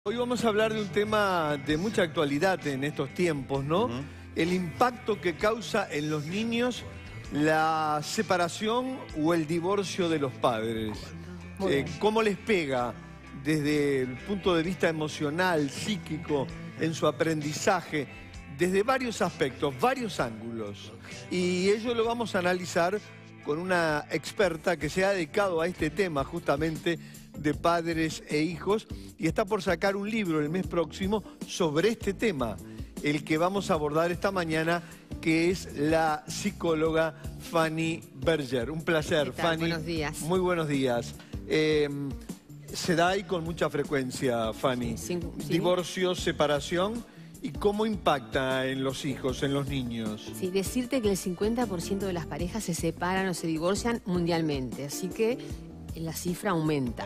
Hoy vamos a hablar de un tema de mucha actualidad en estos tiempos, ¿no? El impacto que causa en los niños la separación o el divorcio de los padres. ¿Cómo les pega desde el punto de vista emocional, psíquico, en su aprendizaje, desde varios aspectos, varios ángulos? Y ello lo vamos a analizar con una experta que se ha dedicado a este tema justamente de padres e hijos y está por sacar un libro el mes próximo sobre este tema, el que vamos a abordar esta mañana, que es la psicóloga Fanny Berger. Un placer, Fanny. Buenos días. Muy buenos días. Se da ahí con mucha frecuencia, Fanny. Sí. Divorcio, separación. ¿Y cómo impacta en los hijos, en los niños? Sí, decirte que el 50% de las parejas se separan o se divorcian mundialmente, así que la cifra aumenta.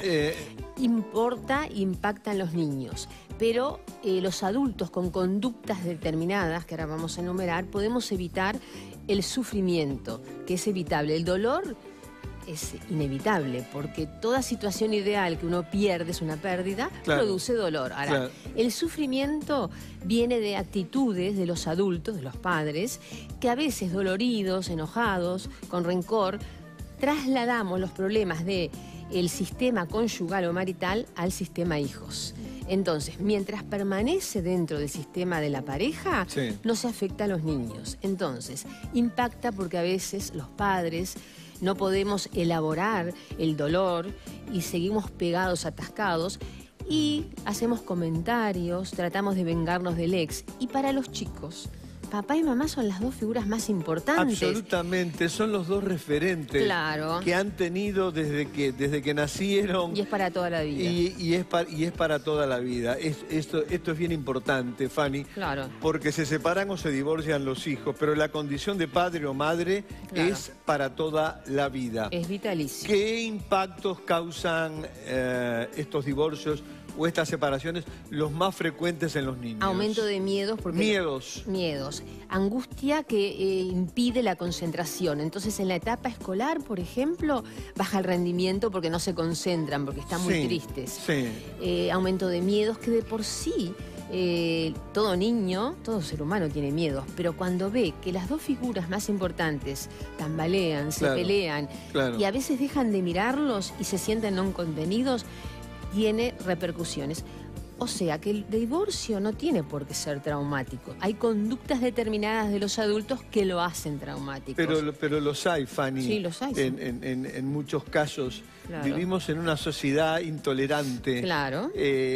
Impacta en los niños, pero los adultos con conductas determinadas, que ahora vamos a enumerar, podemos evitar el sufrimiento, que es evitable. El dolor es inevitable, porque toda situación ideal que uno pierde, es una pérdida, claro, produce dolor. Ahora, claro, el sufrimiento viene de actitudes de los adultos, de los padres, que a veces doloridos, enojados, con rencor, trasladamos los problemas del sistema conyugal o marital al sistema hijos. Entonces, mientras permanece dentro del sistema de la pareja, sí, no se afecta a los niños. Entonces, impacta porque a veces los padres no podemos elaborar el dolor y seguimos pegados, atascados, y hacemos comentarios, tratamos de vengarnos del ex. Y para los chicos, papá y mamá son las dos figuras más importantes. Absolutamente, son los dos referentes, claro, que han tenido desde que nacieron. Y es para toda la vida. Y es para toda la vida. Esto es bien importante, Fanny. Claro. Porque se separan o se divorcian los hijos, pero la condición de padre o madre, claro, es para toda la vida. Es vitalicio. ¿Qué impactos causan estos divorcios o estas separaciones los más frecuentes en los niños? Aumento de miedos. Miedos. Angustia que impide la concentración. Entonces, en la etapa escolar, por ejemplo, baja el rendimiento porque no se concentran, porque están muy tristes. Sí. Aumento de miedos que de por sí todo niño, todo ser humano tiene miedos, pero cuando ve que las dos figuras más importantes tambalean, se pelean, y a veces dejan de mirarlos y se sienten no contenidos, tiene repercusiones. O sea que el divorcio no tiene por qué ser traumático. Hay conductas determinadas de los adultos que lo hacen traumático. Pero los hay, Fanny. Sí, los hay. En muchos casos. Claro. Vivimos en una sociedad intolerante. Claro.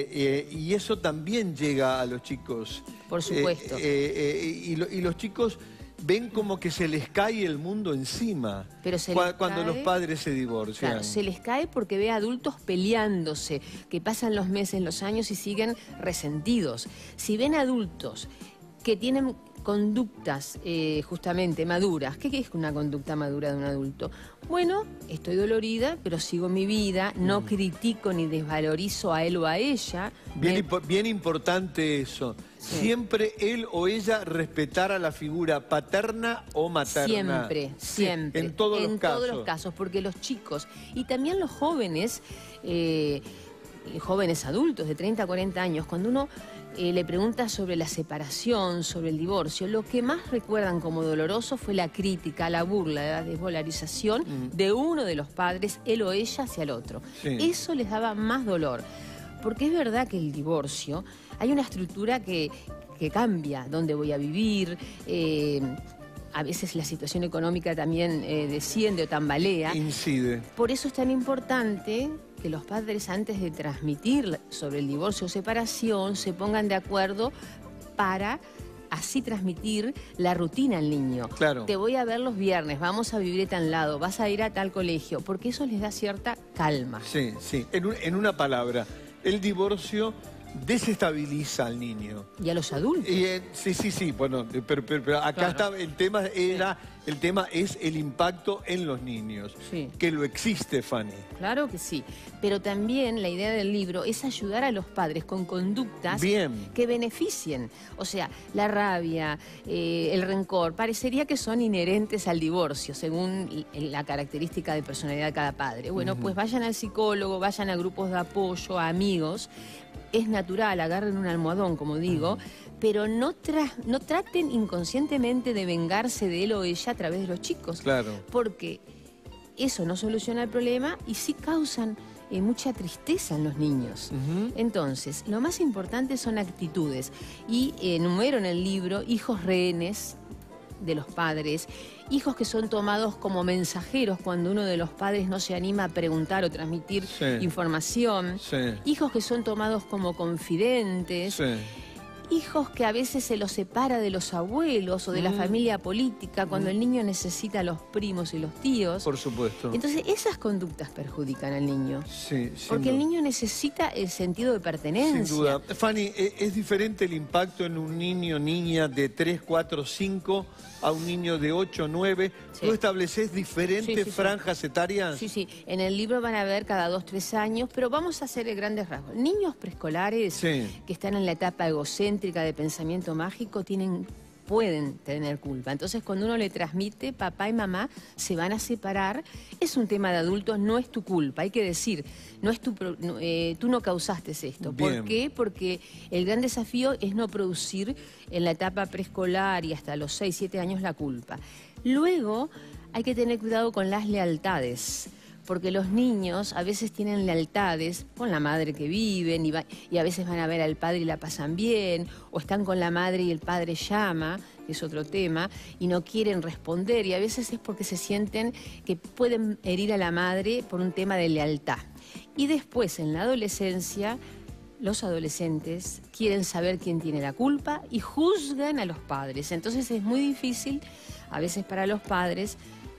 Y eso también llega a los chicos. Por supuesto. Y los chicos ven como que se les cae el mundo encima. Pero cuando los padres se divorcian. Claro, se les cae porque ve a adultos peleándose, que pasan los meses, los años y siguen resentidos. Si ven adultos que tienen conductas justamente maduras, ¿qué es una conducta madura de un adulto? Bueno, estoy dolorida, pero sigo mi vida, no critico ni desvalorizo a él o a ella. Bien importante eso. Sí. Siempre él o ella respetar a la figura paterna o materna. Siempre. En todos los casos. En todos los casos, porque los chicos y también los jóvenes, jóvenes adultos de 30 a 40 años, cuando uno le pregunta sobre la separación, sobre el divorcio, lo que más recuerdan como doloroso fue la crítica, la burla, la desvalorización de uno de los padres, él o ella, hacia el otro. Sí. Eso les daba más dolor. Porque es verdad que el divorcio, hay una estructura que cambia, dónde voy a vivir, a veces la situación económica también desciende o tambalea. Incide. Por eso es tan importante que los padres, antes de transmitir sobre el divorcio o separación, se pongan de acuerdo para así transmitir la rutina al niño. Claro. Te voy a ver los viernes, vamos a vivir a tal lado, vas a ir a tal colegio, porque eso les da cierta calma. Sí. En una palabra, el divorcio desestabiliza al niño. Y a los adultos. Sí. Bueno, pero acá está el tema. El tema es el impacto en los niños. Sí. Que lo existe, Fanny. Claro que sí. Pero también la idea del libro es ayudar a los padres con conductas que beneficien. O sea, la rabia, el rencor, parecería que son inherentes al divorcio, según la característica de personalidad de cada padre. Bueno, pues vayan al psicólogo, vayan a grupos de apoyo, a amigos. es natural, agarren un almohadón, como digo, pero no traten inconscientemente de vengarse de él o ella a través de los chicos. Claro. Porque eso no soluciona el problema y sí causan mucha tristeza en los niños. Entonces, lo más importante son actitudes. Y enumero en el libro hijos rehenes de los padres, hijos que son tomados como mensajeros cuando uno de los padres no se anima a preguntar o transmitir información, hijos que son tomados como confidentes, hijos que a veces se los separa de los abuelos o de la familia política cuando el niño necesita a los primos y los tíos. Por supuesto. Entonces esas conductas perjudican al niño. Sí, porque el niño necesita el sentido de pertenencia. Sin duda. Fanny, ¿es diferente el impacto en un niño, niña de 3, 4, 5 a un niño de 8, 9? ¿Tú estableces diferentes franjas etarias? Sí, sí. En el libro van a ver cada 2, 3 años, pero vamos a hacer grandes rasgos. Niños preescolares que están en la etapa egocéntrica de pensamiento mágico pueden tener culpa. Entonces, cuando uno le transmite, papá y mamá se van a separar, es un tema de adultos, no es tu culpa. Hay que decir, tú no causaste esto. ¿Por qué? Porque el gran desafío es no producir en la etapa preescolar y hasta los 6, 7 años la culpa. Luego, hay que tener cuidado con las lealtades. Porque los niños a veces tienen lealtades con la madre que viven y a veces van a ver al padre y la pasan bien, o están con la madre y el padre llama, que es otro tema, y no quieren responder, y a veces es porque se sienten que pueden herir a la madre por un tema de lealtad. Y después, en la adolescencia, los adolescentes quieren saber quién tiene la culpa y juzgan a los padres. Entonces es muy difícil, a veces para los padres,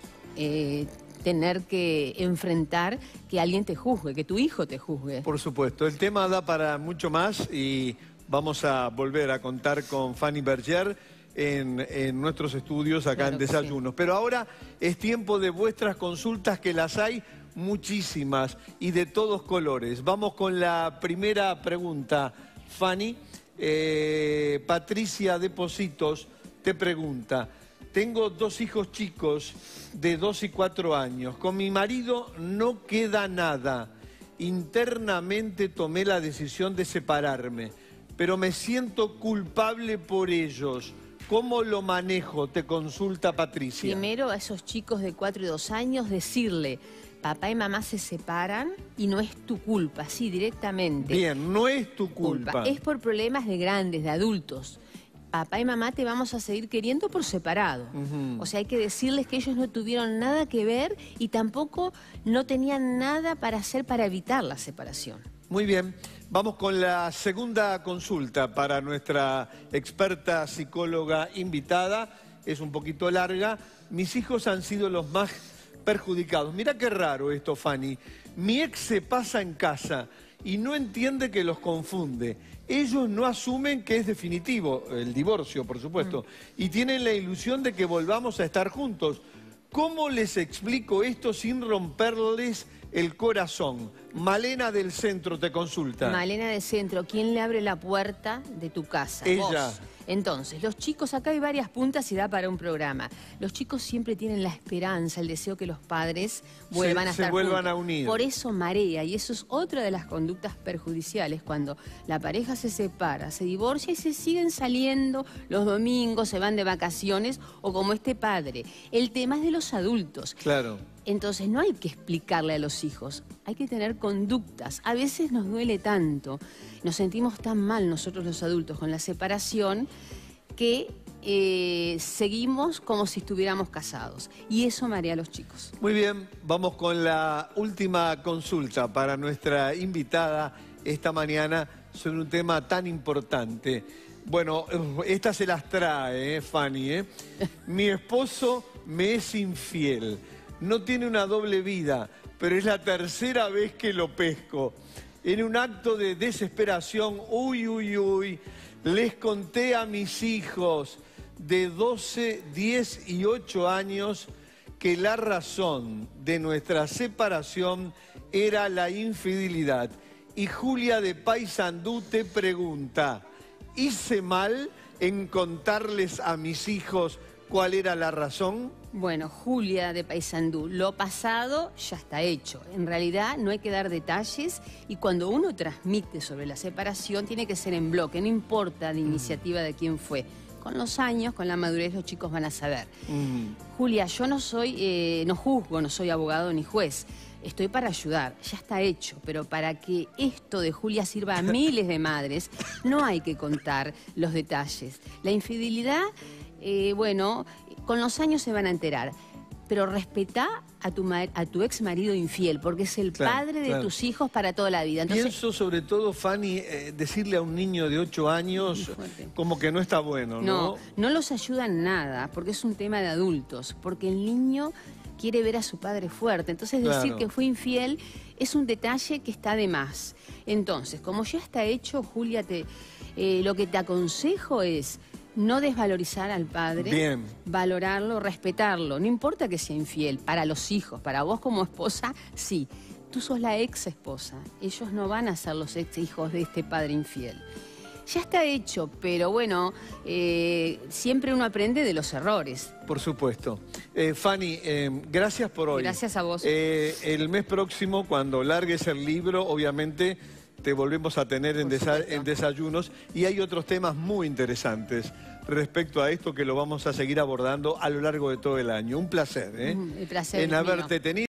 tener que enfrentar que alguien te juzgue, que tu hijo te juzgue. Por supuesto, el tema da para mucho más y vamos a volver a contar con Fanny Berger en nuestros estudios acá en Desayunos. Pero ahora es tiempo de vuestras consultas, que las hay muchísimas y de todos colores. Vamos con la primera pregunta, Fanny. Patricia de Positos te pregunta: tengo 2 hijos chicos de 2 y 4 años. Con mi marido no queda nada. Internamente tomé la decisión de separarme, pero me siento culpable por ellos. ¿Cómo lo manejo? Te consulta Patricia. Primero, a esos chicos de 4 y 2 años, decirle: papá y mamá se separan y no es tu culpa, sí, directamente. Bien, no es tu culpa. Es por problemas de grandes, de adultos. Papá y mamá te vamos a seguir queriendo por separado. O sea, hay que decirles que ellos no tuvieron nada que ver y tampoco no tenían nada para hacer para evitar la separación. Muy bien. Vamos con la segunda consulta para nuestra experta psicóloga invitada. Es un poquito larga. Mis hijos han sido los más perjudicados. Mirá qué raro esto, Fanny. Mi ex se pasa en casa y no entiende que los confunde. Ellos no asumen que es definitivo, el divorcio, por supuesto, y tienen la ilusión de que volvamos a estar juntos. ¿Cómo les explico esto sin romperles el corazón? Malena del Centro te consulta. Malena del Centro, ¿quién le abre la puerta de tu casa? Ella. Vos. Entonces, los chicos, acá hay varias puntas y da para un programa. Los chicos siempre tienen la esperanza, el deseo que los padres vuelvan a estar juntos. Se vuelvan a unir. Por eso marea, y eso es otra de las conductas perjudiciales, cuando la pareja se separa, se divorcia y se siguen saliendo los domingos, se van de vacaciones, o como este padre. El tema es de los adultos. Claro. Entonces no hay que explicarle a los hijos, hay que tener conductas. A veces nos duele tanto, nos sentimos tan mal nosotros los adultos con la separación que seguimos como si estuviéramos casados. Y eso marea a los chicos. Muy bien, vamos con la última consulta para nuestra invitada esta mañana sobre un tema tan importante. Bueno, esta se las trae, Fanny. Mi esposo me es infiel. No tiene una doble vida, pero es la tercera vez que lo pesco. En un acto de desesperación, les conté a mis hijos de 12, 10 y 8 años que la razón de nuestra separación era la infidelidad. Y Julia de Paysandú te pregunta: ¿hice mal en contarles a mis hijos ¿Cuál era la razón? Bueno, Julia de Paysandú, lo pasado ya está hecho. En realidad no hay que dar detalles y cuando uno transmite sobre la separación tiene que ser en bloque, no importa la iniciativa de quién fue. Con los años, con la madurez, los chicos van a saber. Julia, yo no soy, no juzgo, no soy abogado ni juez. Estoy para ayudar, ya está hecho, pero para que esto de Julia sirva a miles de madres, no hay que contar los detalles. La infidelidad, bueno, con los años se van a enterar, pero respetá a tu ex marido infiel, porque es el padre de tus hijos para toda la vida. Entonces, pienso sobre todo, Fanny, decirle a un niño de 8 años como que no está bueno, ¿no? No los ayuda en nada, porque es un tema de adultos, porque el niño quiere ver a su padre fuerte. Entonces decir que fue infiel es un detalle que está de más. Entonces, como ya está hecho, Julia, lo que te aconsejo es no desvalorizar al padre, valorarlo, respetarlo. No importa que sea infiel, para los hijos, para vos como esposa, sí. Tú sos la ex esposa, ellos no van a ser los ex hijos de este padre infiel. Ya está hecho, pero bueno, siempre uno aprende de los errores. Por supuesto. Fanny, gracias por hoy. Gracias a vos. El mes próximo, cuando largues el libro, obviamente te volvemos a tener en desayunos. Y hay otros temas muy interesantes respecto a esto que lo vamos a seguir abordando a lo largo de todo el año. Un placer, ¿eh? El placer en es haberte mío. tenido.